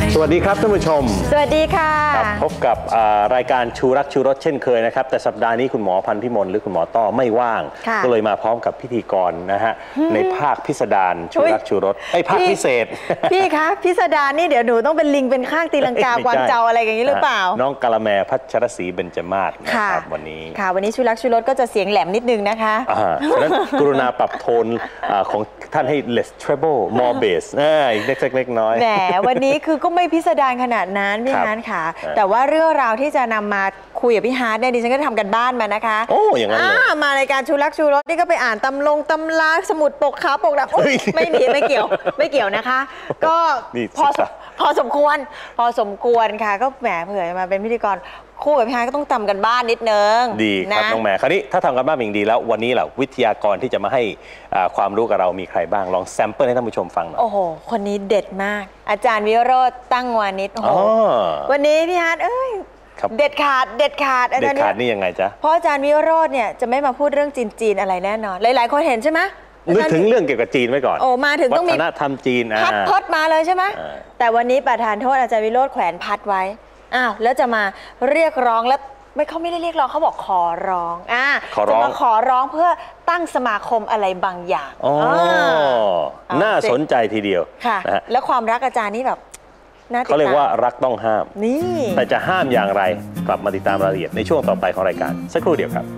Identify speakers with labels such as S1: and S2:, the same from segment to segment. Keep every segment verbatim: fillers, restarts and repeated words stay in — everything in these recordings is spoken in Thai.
S1: สวัสดีครับท่านผู้ชม
S2: สวัสดีค่ะ
S1: พบกับรายการชูรักชูรสเช่นเคยนะครับแต่สัปดาห์นี้คุณหมอพันธุ์พิมลหรือคุณหมอต้อไม่ว่างก็เลยมาพร้อมกับพิธีกรนะฮะในภาคพิสดารชูรักชูรสไอ้ภาคพิเศษ
S2: พี่คะพิสดารนี่เดี๋ยวหนูต้องเป็นลิงเป็นข้างตีลังกากวางเจ้าอะไรอย่างนี้หรือเปล่า
S1: น้องกะละแมพัชรศรีเบญจมาศนะครับวันนี้
S2: ค่ะวันนี้ชูรักชูรสก็จะเสียงแหลมนิดนึงนะคะ
S1: ฉะนั้นกรุณาปรับโทนของท่านให้ less treble more bass อีกเล็กๆน้อย
S2: แหมวันนี้คือก็ไม่พิสดารขนาดนั้นพี่ฮาร์ดค่ะแต่ว่าเรื่องราวที่จะนำมาคุยกับพี่ฮาร์ดเนี่ยดิฉันก็ทำกันบ้านมานะคะ
S1: โอ้อย่างนั้นเลย
S2: มารายการชูรักชูรสนี่ก็ไปอ่านตำลงตำราสมุดปกขาวปกดำไม่มีไม่เกี่ยวไม่เกี่ยวนะคะก็พอพอสมควรพอสมควรค่ะก็แหมเผื่อมาเป็นพิธีกรคู่กับพี่ฮาร์ดก็ต้องทำกันบ้านนิดนึง
S1: ดีครับน้องแม่คราวนี้ถ้าทำกันบ้านอย่างดีแล้ววันนี้แหละวิทยากรที่จะมาให้ความรู้กับเรามีใครบ้างลองแซมเปิลให้ท่านผู้ชมฟังหน่อย
S2: โอ้โหคนนี้เด็ดมากอาจารย์วิโรจน์ตั้งวานิชโอ้โหวันนี้พี่ฮาร์ดเอ้ยเด็ดขาดเด็ดขาด
S1: อาจารย์เด็ดขาดนี่ยังไงจ๊ะ
S2: เพราะอาจารย์วิโรจน์เนี่ยจะไม่มาพูดเรื่องจีนๆอะไรแน่นอนหลายๆคนเห็นใช่ไหม
S1: นึกถึงเรื่องเกี่ยวกับจีนไว้ก่อน
S2: โอ้มาถึงต้องมี
S1: วัฒนธรรมจีน
S2: พัดพดมาเลยใช่ไหมแต่วันนี้ประธานโทษอาจารย์วิโรจน์แขวนพัดไว้อ้าวแล้วจะมาเรียกร้องแล้วไม่เขาไม่ได้เรียกร้องเขาบอกขอร้องอ่าจะมาขอร้องเพื่อตั้งสมาคมอะไรบางอย่าง
S1: อ๋อน่าสนใจทีเดียว
S2: ค่ะแล้วความรักอาจารย์นี่แบบ
S1: เขาเรียกว่ารักต้องห้าม
S2: นี่
S1: แต่จะห้ามอย่างไรกลับมาติดตามรายละเอียดในช่วงต่อไปของรายการสักครู่เดียวครับ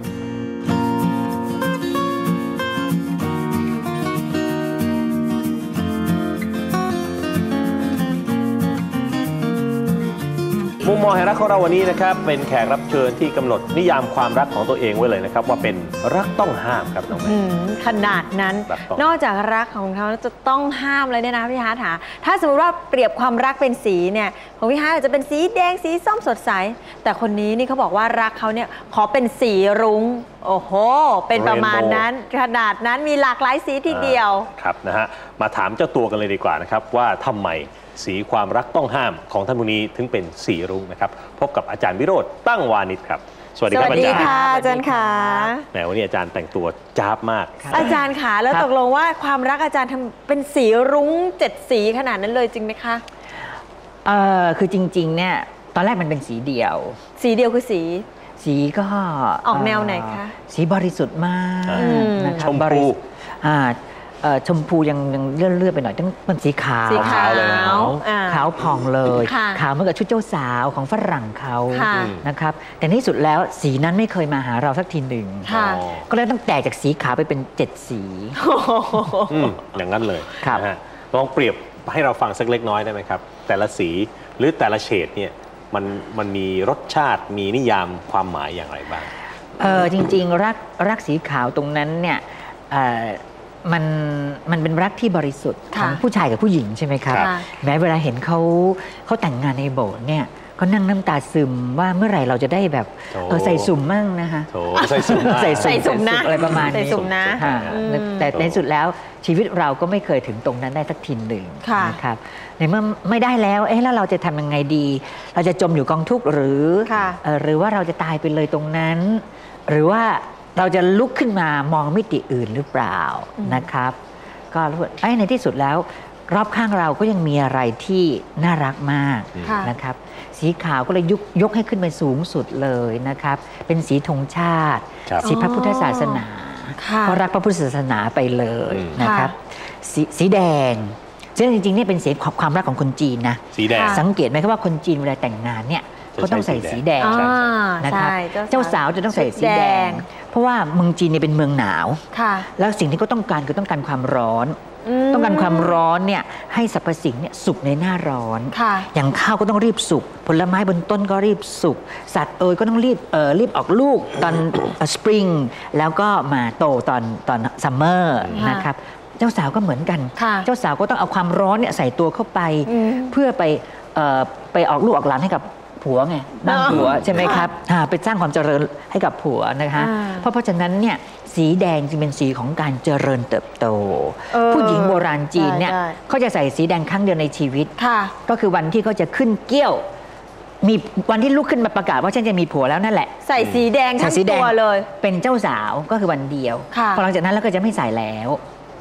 S1: มุมมองแห่งรักของเราวันนี้นะครับเป็นแขกรับเชิญที่กำหนดนิยามความรักของตัวเองไว้เลยนะครับว่าเป็นรักต้องห้ามครับน้องแม่
S2: ขนาดนั้นนอกจากรักของเขาจะต้องห้ามเลยเนี่ยนะพี่ฮาร์ดค่ะถ้าสมมติว่าเปรียบความรักเป็นสีเนี่ยของพี่ฮาร์ดอาจจะเป็นสีแดงสีส้มสดใสแต่คนนี้นี่เขาบอกว่ารักเขาเนี่ยขอเป็นสีรุ้งโอ้โหเป็นประมาณนั้นขนาดนั้นมีหลากหลายสีทีเดียว
S1: ครับนะฮะมาถามเจ้าตัวกันเลยดีกว่านะครับว่าทำไมสีความรักต้องห้ามของท่านผู้นี้ถึงเป็นสีรุ้งนะครับพบกับอาจารย์วิโรจน์ตั้งวานิชครับสวัสดีครับอาจารย์
S2: ค่ะอาจารย์ค่ะ
S1: แหมวันนี้อาจารย์แต่งตัวจ้าบมาก
S2: อาจารย์ค่ะแล้วตกลงว่าความรักอาจารย์ทำเป็นสีรุ้งเจ็ดสีขนาดนั้นเลยจริงไหมคะ
S3: เออคือจริงๆเนี่ยตอนแรกมันเป็นสีเดียว
S2: สีเดียวคือสี
S3: สีก็
S2: ออกแนวไหนคะ
S3: สีบริสุทธิ์มาก
S1: ชมพู
S3: ชมพูยังยังเลื่อนๆไปหน่อยต้องเป็นสีขาว
S2: สีขาวเลย
S3: ขาวผ่องเลยขาวเหมือนกับชุดเจ้าสาวของฝรั่งเขานะครับแต่ในที่สุดแล้วสีนั้นไม่เคยมาหาเราสักทีหนึ่งก็เลยต้องแตกจากสีขาวไปเป็นเจ็ดสี
S1: อย่างนั้นเลยลองเปรียบให้เราฟังสักเล็กน้อยได้ไหมครับแต่ละสีหรือแต่ละเฉดเนี่ยมันมันมีรสชาติมีนิยามความหมายอย่างไรบ้าง
S3: เออจริงๆรักรักสีขาวตรงนั้นเนี่ยมันมันเป็นรักที่บริสุทธิ์ของผู้ชายกับผู้หญิงใช่ไหมครับแม้เวลาเห็นเขาเขาแต่งงานในโบสถ์เนี่ยก็นั่งน้ำตาซึมว่าเมื่อไหร่เราจะได้แบบเออใส่สุ่มมั่งนะคะ
S1: ใส่สุ่ม
S3: ใส่สุ่มนะอะไรประมาณนี้แต่ในสุดแล้วชีวิตเราก็ไม่เคยถึงตรงนั้นได้สักทีหนึ่งนะครับในเมื่อไม่ได้แล้วเอ๊ะแล้วเราจะทำยังไงดีเราจะจมอยู่กองทุกข์หรือหรือว่าเราจะตายไปเลยตรงนั้นหรือว่าเราจะลุกขึ้นมามองมิติอื่นหรือเปล่านะครับก็ไอ้ในที่สุดแล้วรอบข้างเราก็ยังมีอะไรที่น่ารักมากนะครับสีขาวก็เลยยกยกให้ขึ้นไปสูงสุดเลยนะครับเป็นสีธงชาติสีพระพุทธศาสนาก็รักพระพุทธศาสนาไปเลยนะครับสีสีแดงซึ่งจริงๆนี่เป็นสีความรักของคนจีนนะ
S1: สีแดง
S3: สังเกตไหมครับว่าคนจีนเวลาแต่งงานเนี่ยก็ต้องใส่สีแดงนะครับเจ้าสาวจะต้องใส่สีแดงเพราะว่าเมืองจีนเนี่ยเป็นเมืองหนาวแล้วสิ่งที่เขาต้องการคือต้องการความร้อนต้องการความร้อนเนี่ยให้สรรพสิ่งเนี่ยสุกในหน้าร้อนอย่างข้าวก็ต้องรีบสุกผลไม้บนต้นก็รีบสุกสัตว์เอยก็ต้องรีบเออรีบออกลูกตอนสปริงแล้วก็มาโตตอนตอนซัมเมอร์นะครับเจ้าสาวก็เหมือนกันเจ้าสาวก็ต้องเอาความร้อนเนี่ยใส่ตัวเข้าไปเพื่อไปไปออกลูกออกหลานให้กับผัวไงบ้านผัวใช่ไหมครับไปสร้างความเจริญให้กับผัวนะคะเพราะเพราะฉะนั้นเนี่ยสีแดงจึงเป็นสีของการเจริญเติบโตผู้หญิงโบราณจีนเนี่ยเขาจะใส่สีแดงครั้งเดียวในชีวิตก็คือวันที่เขาจะขึ้นเกี้ยวมีวันที่ลุกขึ้นมาประกาศว่าฉันจะมีผัวแล้วนั่นแหละ
S2: ใส่สีแดงทั้งตัวเลย
S3: เป็นเจ้าสาวก็คือวันเดียวพอหลังจากนั้นแล้วก็จะไม่ใส่แล้ว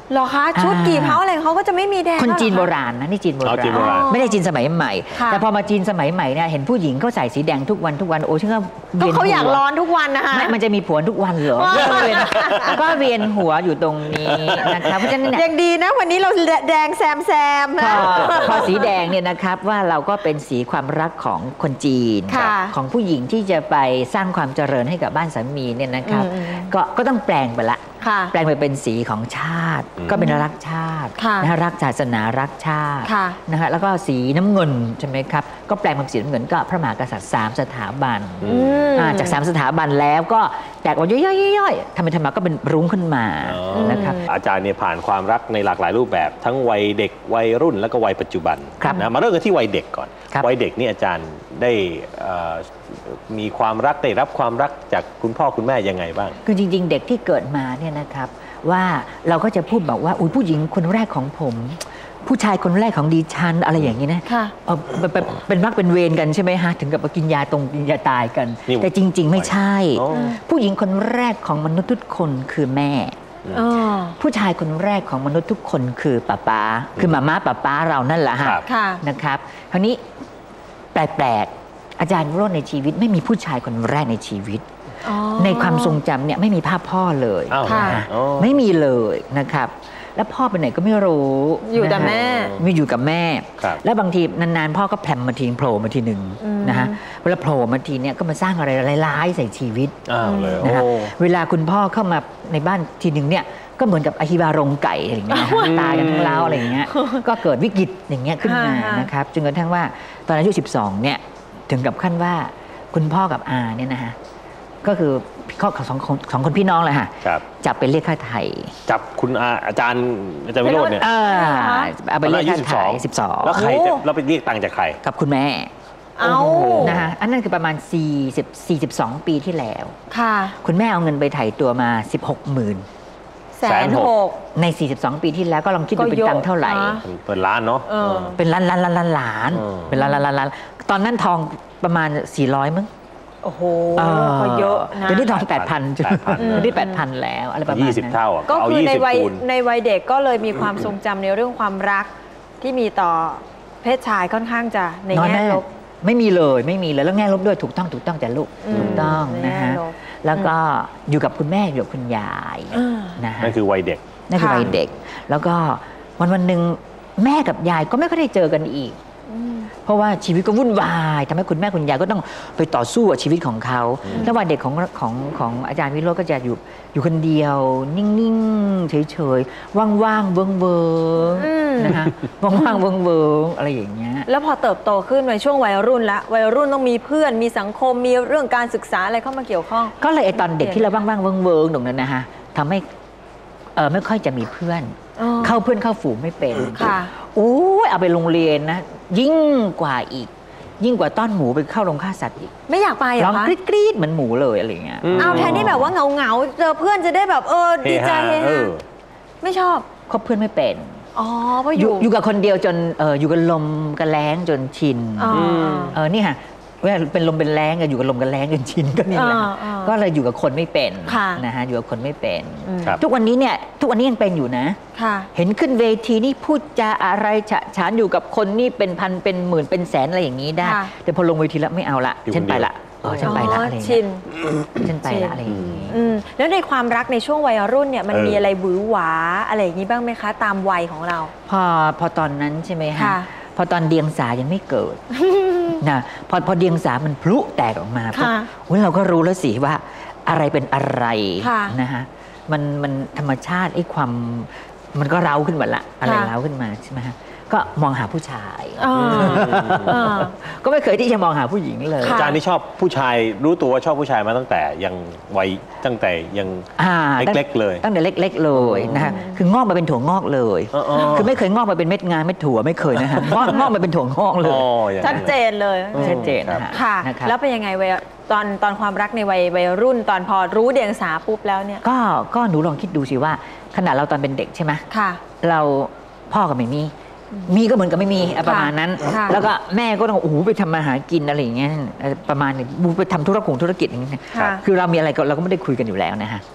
S2: เหรอคะชุดกี่เผาอะไรเขาก็จะไม่มีแดง
S3: คนจีนโบราณนะนี่จีนโบราณไม่ได้จีนสมัยใหม่แต่พอมาจีนสมัยใหม่เนี่ยเห็นผู้หญิงเขาใส่สีแดงทุกวันทุกวันโอ้ฉันก็เวียนหัว
S2: เขาอยากร้อนทุกวันนะคะ
S3: มันจะมีผัวทุกวันเหรอก็เวียนหัวอยู่ตรงนี้นะคะเพราะฉะนั้น
S2: ยังดีนะวันนี้เราแดงแซมแซมนะ
S3: พอสีแดงเนี่ยนะครับว่าเราก็เป็นสีความรักของคนจีนของผู้หญิงที่จะไปสร้างความเจริญให้กับบ้านสามีเนี่ยนะครับก็ก็ต้องแปลงไปละแปลงไปเป็นสีของชาติก็เป็นรักชาตินะรักศาสนารักชาตินะฮะแล้วก็สีน้ำเงินใช่ไหมครับก็แปลงเป็นสีน้ำเงินก็พระมหากษัตริย์สามสถาบันจากสามสถาบันแล้วก็แตกออกย่อยๆๆทำไปทำมาก็เป็นรุ้งขึ้นมานะครับ
S1: อาจารย์เนี่ยผ่านความรักในหลากหลายรูปแบบทั้งวัยเด็กวัยรุ่นแล้วก็วัยปัจจุบันนะมาเริ่มกันที่วัยเด็กก่อนวัยเด็กนี่อาจารย์ได้มีความรักได้รับความรักจากคุณพ่อคุณแม่ยังไงบ้าง
S3: คือจริงๆเด็กที่เกิดมาเนี่ยนะครับว่าเราก็จะพูดบอกว่าอุ้ยผู้หญิงคนแรกของผมผู้ชายคนแรกของดิฉันอะไรอย่างนี้นะเออเป็นรักเป็นเวรกันใช่ไหมฮะถึงกับกินยาตรงกินยาตายกันแต่จริงๆไม่ใช่ผู้หญิงคนแรกของมนุษย์ทุกคนคือแม่ผู้ชายคนแรกของมนุษย์ทุกคนคือป้าป๊าคือมาม่าป้าป๊าเรานั่นแหละฮะนะครับคราวนี้แปลกๆอาจารย์วิโรจน์ในชีวิตไม่มีผู้ชายคนแรกในชีวิตในความทรงจำเนี่ยไม่มีภาพพ่อเลยไม่มีเลยนะครับแล้วพ่อไปไหนก็ไม่รู้
S2: อยู่แต่แม่
S3: มีอยู่กับแม่แล้วบางทีนานๆพ่อก็แผลมมาทีโผล่มาทีหนึ่งนะฮะเวลาโผล่มาทีเนี่ยก็มาสร้างอะไรร้ายๆใส่ชีวิตนะฮะเวลาคุณพ่อเข้ามาในบ้านทีหนึ่งเนี่ยก็เหมือนกับอหิบารงไก่อะไรอย่างเงี้ยตายกันทั้งเล้าอะไรอย่างเงี้ยก็เกิดวิกฤตอย่างเงี้ยขึ้นมานะครับจนกระทั่งว่าตอนอายุสิบสองเนี่ยถึงกับขั้นว่าคุณพ่อกับอาเนี่ยนะฮะก็คือเขาสองคนสองคนพี่น้องเลยค่ะจับไปเรียกค่าไถ่
S1: จับคุณอาอาจารย์อาจารย์วิโรจน์เนี่ย
S3: เอาไปเรียกค่าไถ่สิบสอง
S1: แล้วใครเราไปเรียกตังค์จากใคร
S3: กับคุณแม่เอานะฮะอันนั้นคือประมาณสี่สิบ สี่สิบสองปีที่แล้วค่ะคุณแม่เอาเงินไปไถ่ตัวมาสิบหกหมื่น
S2: แสนหก
S3: ในสี่สิบสองปีที่แล้วก็ลองคิดดูเป็นตังค์เท่าไหร่
S1: เป็นล้านเนาะ
S3: เป็นล้านล้านล้านล้านล้านเป็นล้านล้านล้านล้านตอนนั้นทองประมาณสี่ร้อยมั้ง
S2: โอ้โหก็เยอะนะ
S3: เดี๋ยวนี้ทองแปดพันจุดเดี๋ยวนี้แปดพันแล้วอะไรประมาณนั้น
S1: ยี่สิบเท่า
S2: ก็คือในวัยในวัยเด็กก็เลยมีความทรงจำในเรื่องความรักที่มีต่อเพศชายค่อนข้างจะในแง่ลบ
S3: ไม่มีเลยไม่มีเลยแล้วแง่ลบด้วยถูกต้องถูกต้องแต่ลูกถูกต้องนะฮะแล้วก็อยู่กับคุณแม่อยู่กับคุณยาย
S1: นะฮะนั่นคือวัยเด็ก
S3: นั่นคือวัยเด็กแล้วก็วันวันหนึ่งแม่กับยายก็ไม่ค่อยได้เจอกันอีกเพราะว่าชีวิตก็วุ่นวายทำให้คุณแม่คุณยายก็ต้องไปต่อสู้กับชีวิตของเขาแล้ววัยเด็กของของของอาจารย์วิโรจน์ก็จะอยู่อยู่คนเดียวนิ่งๆเฉยๆว่างๆเวิงๆนะคะว่างๆเวิงๆอะไรอย่างเงี้ย
S2: แล้วพอเติบโตขึ้นในช่วงวัยรุ่นละวัยรุ่นต้องมีเพื่อนมีสังคมมีเรื่องการศึกษาอะไรเข้ามาเกี่ยวข้อง
S3: ก็เลยไอตอนเด็กที่เราว่างๆเวิงๆตรงนั้นนะคะทำให้เออไม่ค่อยจะมีเพื่อนเข้าเพื่อนเข้าฝูงไม่เป็นค่ะโอ้ยเอาไปโรงเรียนนะยิ่งกว่าอีกยิ่งกว่าต้อนหมูไปเข้าโรงฆ่าสัตว์อีก
S2: ไม่อยากไปเหรอคะร้อง
S3: กรี๊ดๆเหมือนหมูเลยอะไรเงี้ย
S2: เอาแทนที่แบบว่าเงาเงาเจอเพื่อนจะได้แบบเออดีใจไม่ชอบ
S3: คบเพื่อนไม่เป็น
S2: อ๋อเพราะอยู่
S3: อยู่กับคนเดียวจนเอออยู่กับลมกับแล้งจนชินเออนี่ค่ะว่าเป็นลมเป็นแรงอยู่กับลมกับแรงจนชินก็นี่แหละก็เลยอยู่กับคนไม่เป็นนะฮะอยู่กับคนไม่เป็นทุกวันนี้เนี่ยทุกวันนี้ยังเป็นอยู่นะเห็นขึ้นเวทีนี่พูดจาอะไรฉะฉานอยู่กับคนนี่เป็นพันเป็นหมื่นเป็นแสนอะไรอย่างนี้ได้แต่พอลงเวทีแล้วไม่เอาละฉันไปละเออฉันไปละอะไร
S2: ชิน
S3: ฉันไปละอะไรอย่างนี้
S2: แล้วในความรักในช่วงวัยรุ่นเนี่ยมันมีอะไรหวือหวาอะไรอย่างนี้บ้างไหมคะตามวัยของเรา
S3: พอพอตอนนั้นใช่ไหมคะพอตอนเดียงสายังไม่เกิดนะพอพอเดียงสามันพลุแตกออกมาปุ๊บเราก็รู้แล้วสิว่าอะไรเป็นอะไรนะฮะมันมันธรรมชาติไอ้ความมันก็เร้าขึ้นมาละอะไรเร้าขึ้นมาใช่ไหมฮะก็มองหาผู้ชายก็ไม่เคยที่จะมองหาผู้หญิงเลย
S1: อาจารย์นี่ชอบผู้ชายรู้ตัวว่าชอบผู้ชายมาตั้งแต่ยังวัยตั้งแต่ยังเล็กๆเลย
S3: ตั้งแต่เล็กๆเลยนะฮะคืองอกมาเป็นถั่วงอกเลยคือไม่เคยงอกมาเป็นเม็ดงานเม็ดถั่วไม่เคยนะฮะงอกมาเป็นถั่วงอกเลย
S2: ชัดเจนเลย
S3: ชัดเจน
S2: ค่ะแล้วเป็นยังไงวัยตอนตอนความรักในวัยวัยรุ่นตอนพอรู้เดียงสาปุ๊บแล้วเนี่ย
S3: ก็ก็หนูลองคิดดูสิว่าขณะเราตอนเป็นเด็กใช่ไหมค่ะเราพ่อกับไม่มีมีก็เหมือนกับไม่มีประมาณนั้นแล้วก็แม่ก็ต้องโอ้โหไปทำมาหากินอะไรอย่างเงี้ยประมาณนี้ไปทำธุรกิจธุรกิจอย่างเงี้ยคือเรามีอะไรเราก็ไม่ได้คุยกันอยู่แล้วนะฮะ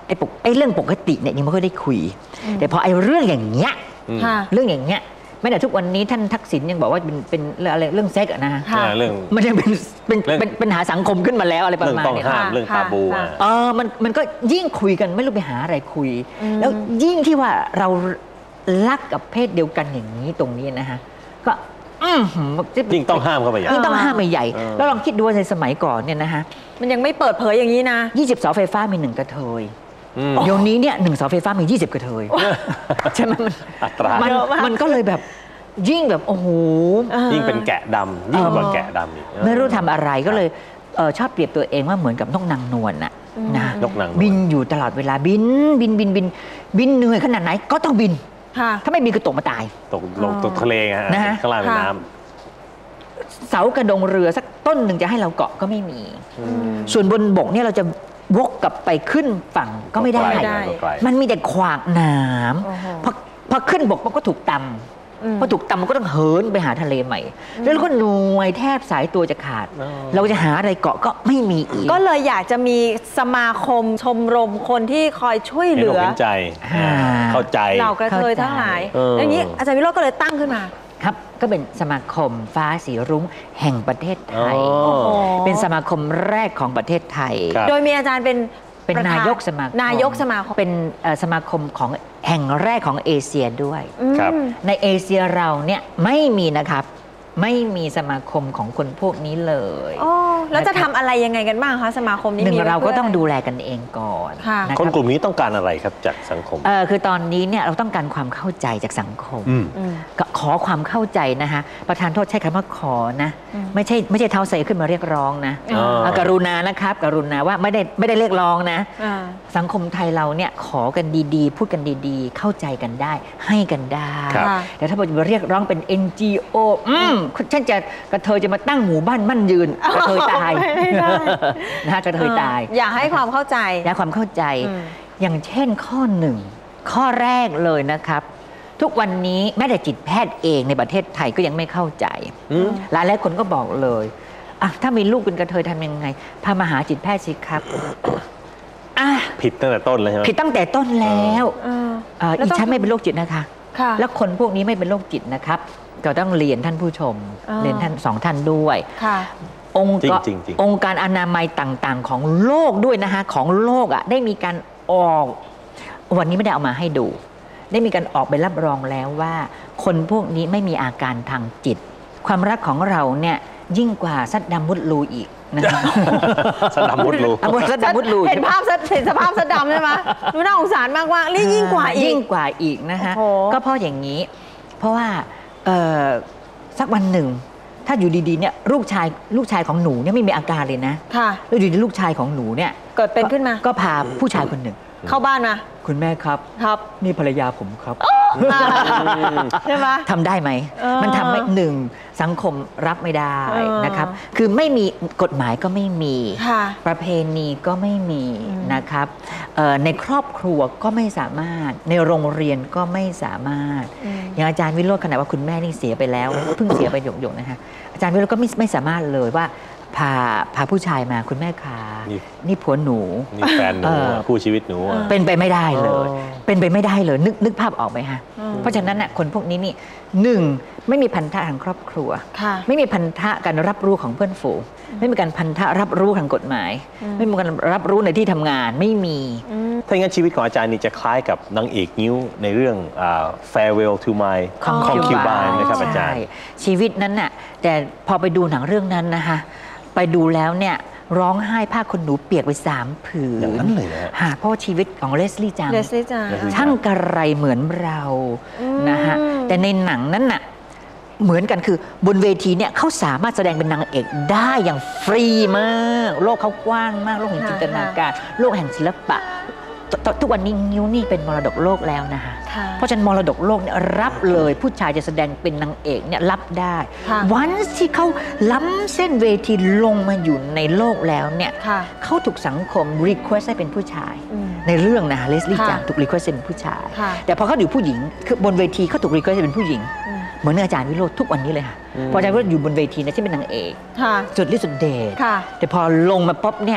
S3: อ้ปกไอ้เรื่องปกติเนี่ยยังไม่ค่อยได้คุยแต่พอไอ้เรื่องอย่างเงี้ยเรื่องอย่างเงี้ยแม้แต่ทุกวันนี้ท่านทักษิณยังบอกว่าเป็นเป็นอะไรเรื่องเซ็กอะนะ
S1: เรื่อง
S3: มันยังเป็นเป็นเป็นปัญหาสังคมขึ้นมาแล้วอะไรประมาณนี้
S1: เรื่องต้องห้ามเรื่องตาบูอ่ะ
S3: เออมันมันก็ยิ่งคุยกันไม่รู้ไปหาอะไรคุยแล้วยิ่งที่ว่าเรารักกับเพศเดียวกันอย่างนี้ตรงนี้นะฮะก็
S1: ยิ่งต้องห้ามเข้าไปใหญ่
S3: ยิ่งต้องห้ามไปใหญ่แล้วลองคิดดูในสมัยก่อนเนี่ยนะฮะ
S2: มันยังไม่เปิดเผยอย่างนี้นะ
S3: ยี่สิบเสาไฟฟ้ามีหนึ่งกระเทยเดี๋ยวนี้เนี่ยหนึ่งเสาไฟฟ้ามียี่สิบกระเทยใช่ไหมมัน
S1: อัตรา
S3: มันก็เลยแบบยิ่งแบบโอ้โห
S1: ยิ่งเป็นแกะดำยิ่งกว่าแกะดำอีก
S3: ไม่รู้ทำอะไรก็เลยชอบเปรียบตัวเองว่าเหมือนกับนกนางนวลน่ะนะบินอยู่ตลอดเวลาบินบินบินบินบินเหนื่อยขนาดไหนก็ต้องบินถ้าไม่บินก็ตกมาตาย
S1: ตกลงตกทะเลไงข้างล่างเป็นน้
S3: ำเสากระดงเรือสักต้นหนึ่งจะให้เราเกาะก็ไม่มีส่วนบนบกเนี่ยเราจะวกกลับไปขึ้นฝั่งก็ไม่ได้มันมีแต่ขวากหนามพอพอขึ้นบกมันก็ถูกตำพอถูกตำมันก็ต้องเหินไปหาทะเลใหม่แล้วก็หน่วยแทบสายตัวจะขาดเราจะหาอะไรเกาะก็ไม่มีอีก
S2: ก็เลยอยากจะมีสมาคมชมรมคนที่คอยช่วยเหลือ
S1: เห็นใจเข้าใจ
S2: เหล่ากระเทยทั้งหลายอย่างนี้อาจารย์วิโรจน์ก็เลยตั้งขึ้นมา
S3: ครับก็เป็นสมาคมฟ้าสีรุ้งแห่งประเทศไทยเป็นสมาคมแรกของประเทศไทย
S2: โดยมีอาจารย์เป็น
S3: เป็นนายกสมาคม
S2: นายกสมาคม
S3: เป็นสมาคมของแห่งแรกของเอเชียด้วยในเอเชียเราเนี่ยไม่มีนะครับไม่มีสมาคมของคนพวกนี้เลย
S2: อ๋อแล้วจะทำอะไรยังไงกันบ้างคะสมาคมนี้
S3: หนึ่งเราก็ต้องดูแลกันเองก่อน
S1: คนกลุ่มนี้ต้องการอะไรครับจากสังคม
S3: เออคือตอนนี้เนี่ยเราต้องการความเข้าใจจากสังคมขอความเข้าใจนะคะประธานโทษใช้คำว่าขอนะไม่ใช่ไม่ใช่เท้าใส่ขึ้นมาเรียกร้องนะกรุณานะครับกรุณาว่าไม่ได้ไม่ได้เรียกร้องนะสังคมไทยเราเนี่ยขอกันดีๆพูดกันดีๆเข้าใจกันได้ให้กันได้แต่ถ้าเราจะเรียกร้องเป็น เอ็น จี โอ อืมฉันจะกระเทยจะมาตั้งหมู่บ้านมั่นยืนกระเทยตายนะกระเทยตาย
S2: อยากให้ความเข้าใจ
S3: อยากความเข้าใจอย่างเช่นข้อหนึ่งข้อแรกเลยนะครับทุกวันนี้แม้แต่จิตแพทย์เองในประเทศไทยก็ยังไม่เข้าใจหลายหลายคนก็บอกเลยอ่ะถ้ามีลูกเป็นกระเทยทำยังไงพามาหาจิตแพทย์สิครับ
S1: ผิดตั้งแต่ต้นเลยใช่ไหม
S3: ผิดตั้งแต่ต้นแล้วอีฉันไม่เป็นโรคจิตนะคะแล้วคนพวกนี้ไม่เป็นโรคจิตนะครับก็ต้องเรียนท่านผู้ชมเรียนท่านสองท่านด้วยองค์องค์การอนามัยต่างๆของโลกด้วยนะคะของโลกอ่ะได้มีการออกวันนี้ไม่ได้เอามาให้ดูได้มีการออกไปรับรองแล้วว่าคนพวกนี้ไม่มีอาการทางจิตความรักของเราเนี่ยยิ่งกว่าซัดดัมมุดลูอีกนะคะ
S1: ซัดดัมมุดลู
S3: ซัดดัมมุดลู
S2: เห็นภาพเห็นสภาพซัดดัมใช่ไหมดูน่าสงสารมากว่านี่ยิ่งกว่าอีก
S3: ยิ่งกว่าอีกนะคะก็เพราะอย่างนี้เพราะว่าสักวันหนึ่งถ้าอยู่ดีๆเนี่ยลูกชายลูกชายของหนูเนี่ยไม่มีอาการเลยนะแล้วอยู่ดีลูกชายของหนูเนี่ย
S2: เกิดเป็นขึ้นมา
S3: ก็พาผู้ชายคนหนึ่ง
S2: เข้าบ้านมา
S3: คุณแม่ครับ
S2: ครับ
S3: นี่ภรรยาผมครับ
S2: ใช่ไหม
S3: ทำได้ไหมมันทำไม่หนึ่งสังคมรับไม่ได้นะครับคือไม่มีกฎหมายก็ไม่มีประเพณีก็ไม่มีนะครับในครอบครัวก็ไม่สามารถในโรงเรียนก็ไม่สามารถอย่างอาจารย์วิโรจน์ขณะว่าคุณแม่นี่เสียไปแล้วเพิ่งเสียไปหยกๆนะคะอาจารย์วิโรจน์ก็ไม่ไม่สามารถเลยว่าพาพาผู้ชายมาคุณแม่ขานี่ผัวหนู
S1: นี่แฟนหนูคู่ชีวิตหนู
S3: เป็นไปไม่ได้เลยเป็นไปไม่ได้เลยนึกนึกภาพออกไหมฮะเพราะฉะนั้นน่ะคนพวกนี้นี่หนึ่งไม่มีพันธะทางครอบครัวไม่มีพันธะการรับรู้ของเพื่อนฝูงไม่มีการพันธะรับรู้ทางกฎหมายไม่มีการรับรู้ในที่ทำงานไม่มี
S1: ถ้าอย่างนั้นชีวิตของอาจารย์นี่จะคล้ายกับนางเอกนิ้วในเรื่อง Farewell to My Concubine นะครับอาจารย์
S3: ชีวิตนั้นน่ะแต่พอไปดูหนังเรื่องนั้นนะคะไปดูแล้วเนี่ยร้องไห้ผ้าขนหนูเปียกไปสามผืน
S1: อย่างนั้นเลยนะ
S3: ฮะเพราะชีวิตของเลสลี่จัง
S2: เลสลี่จัง
S3: ช่างกระไรเหมือนเรานะฮะแต่ในหนังนั้นน่ะเหมือนกันคือบนเวทีเนี่ยเขาสามารถแสดงเป็นนางเอกได้อย่างฟรีมากโลกเขากว้างมากโลกแห่งจินตนาการโลกแห่งศิลปะทุกวันนี้นิ้วนี่เป็นมรดกโลกแล้วนะคะเพราะฉะนั้นมรดกโลกเนี่ยรับเลยผู้ชายจะแสดงเป็นนางเอกเนี่ยรับได้วันที่เขาล้ำเส้นเวทีลงมาอยู่ในโลกแล้วเนี่ยเขาถูกสังคมรีเควสให้เป็นผู้ชายในเรื่องนะเลสลี่จังถูกรีเควสให้เป็นผู้ชายแต่พอเขาอยู่ผู้หญิงคือบนเวทีเขาถูกรีเควสให้เป็นผู้หญิงเหมือนอาจารย์วิโรจน์ทุกวันนี้เลยค่ะพออาจารย์วิโรจน์อยู่บนเวทีเนี่ยที่เป็นนางเอกสุดฤทธิ์สุดเดชแต่พอลงมาป๊อปเนี่ย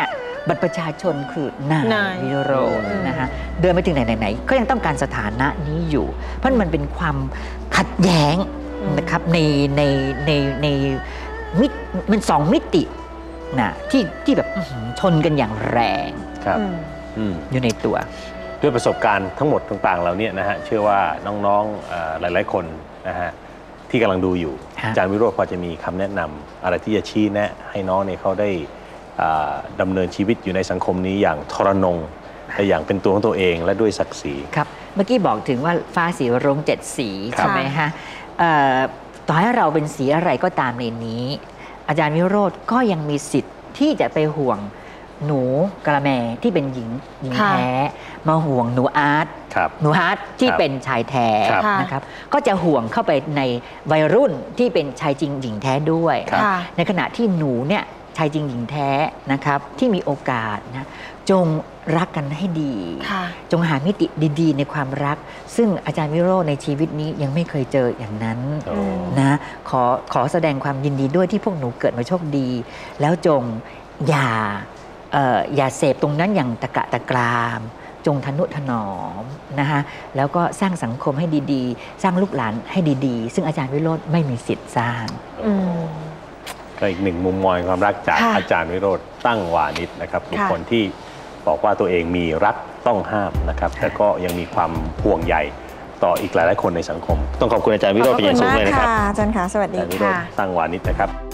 S3: บัตรประชาชนคือนาย
S2: นาย
S3: วิโรจน์นะคะเดินไปถึงไหนไหนๆก็ยังต้องการสถานะนี้อยู่ เพราะมันเป็นความขัดแย้งนะครับในในในในมิติมันสองมิตินะที่ที่แบบอื้อหือชนกันอย่างแรง
S1: ครับ
S2: อืม
S3: อยู่ในตัว
S1: ด้วยประสบการณ์ทั้งหมดต่างๆเหล่านี้นะฮะเชื่อว่าน้องๆเอ่อหลายๆคนนะฮะที่กำลังดูอยู่
S3: ฮะ
S1: อาจารย์วิโรจน์พอจะมีคำแนะนำอะไรที่จะชี้แนะให้น้องเนี่ยเขาได้อ่าดำเนินชีวิตอยู่ในสังคมนี้อย่างทรนงแต่อย่างเป็นตัวของตัวเองและด้วยศักดิ์ศรี
S3: ครับเมื่อกี้บอกถึงว่าฟ้าสีรุ้งเจ็ดสี
S1: ครับ
S3: ใช่ไหมฮะเอ่อต่อให้เราเป็นสีอะไรก็ตามในนี้ อาจารย์วิโรจน์ก็ยังมีสิทธิ์ที่จะไปห่วงหนูกระแมที่เป็นหญิงหญิง
S2: ค่ะ
S3: แท้มาห่วงหนูอาร์ต
S1: ครับ
S3: หนูฮาร์ตที่
S1: ครับ
S3: เป็นชายแท้
S1: ครับ
S3: นะครับก็จะห่วงเข้าไปในวัยรุ่นที่เป็นชายจริงหญิงแท้ด้วย
S1: ครับ
S2: ค่ะ
S3: ในขณะที่หนูเนี่ยชายจริงหญิงแท้นะครับที่มีโอกาสนะจงรักกันให้ดี
S2: ค่ะ
S3: จงหามิติดีๆ ในความรัก ซึ่งอาจารย์วิโรจน์ในชีวิตนี้ยังไม่เคยเจออย่างนั้น
S1: โอ้
S3: นะขอขอแสดงความยินดีด้วยที่พวกหนูเกิดมาโชคดี แล้วจงอย่าเอ่ออย่าเสพตรงนั้นอย่างตะกะตะกราม จงทนุถนอมนะคะแล้วก็สร้างสังคมให้ดีๆ สร้างลูกหลานให้ดีๆ ซึ่งอาจารย์วิโรจน์ไม่มีสิทธิ์สร้าง
S2: อืม
S1: ก็อีกหนึ่งมุมมองความรักจาก
S2: ค่ะ
S1: อาจารย์วิโรจน์ตั้งวานิชนะครับบุค
S2: ค่ะ
S1: คลที่บอกว่าตัวเองมีรักต้องห้ามนะครับแต่ก็ยังมีความห่วงใยต่ออีกหลายๆคนในสังคม ต้องขอบคุณอาจารย์วิโรจน์เป็นอย่างสูงเลยนะครับ
S2: อาจารย์ค่ะ สวัส
S1: อา
S2: ดี
S1: จารย์วิโรจ
S2: ค่ะ
S1: น์ตั้งวานิชนะครับ